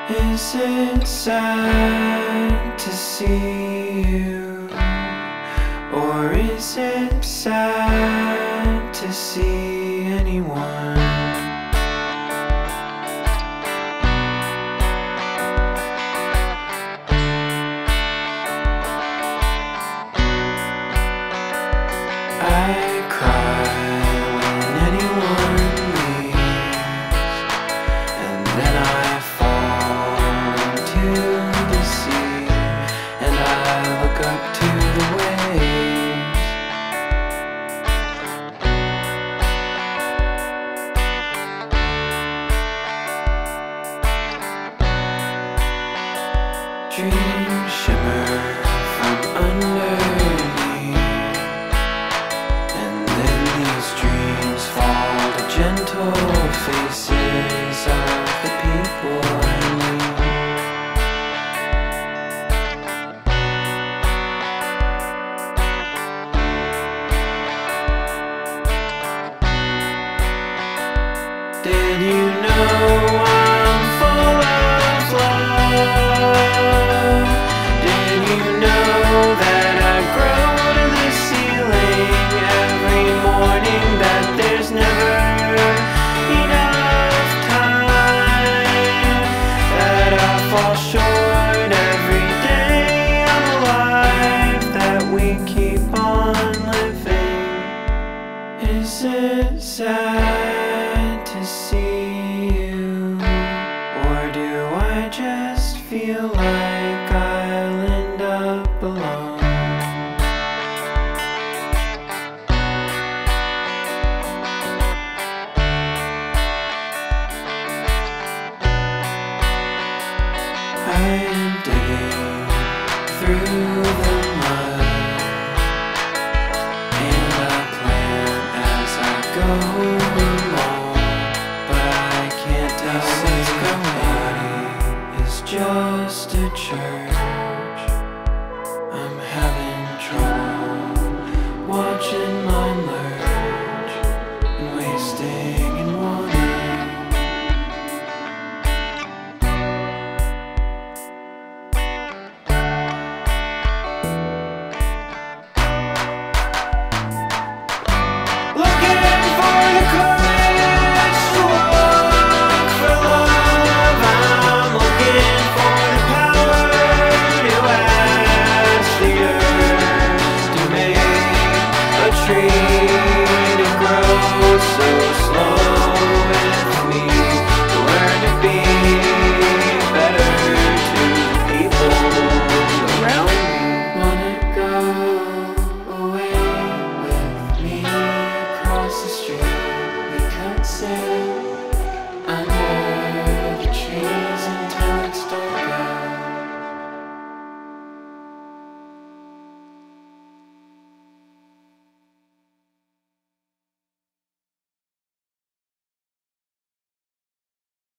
Is it sad to see you? Or is it sad to see anyone? I cry when anyone leaves, and then I fall into the sea, and I look up to the waves. Dreams shimmer from underneath, and then these dreams fall to gentle faces of the people I meet. Did you know I'm full of love? Did you know that I grow to the ceiling every morning, that there's never enough time, that I fall short every day I'm alive, that we keep on living? Is it sad to see you? Or do I just feel like I'll end up alone? I am digging through the mud, and I plan as I go along, but I can't tell if my body is just a church.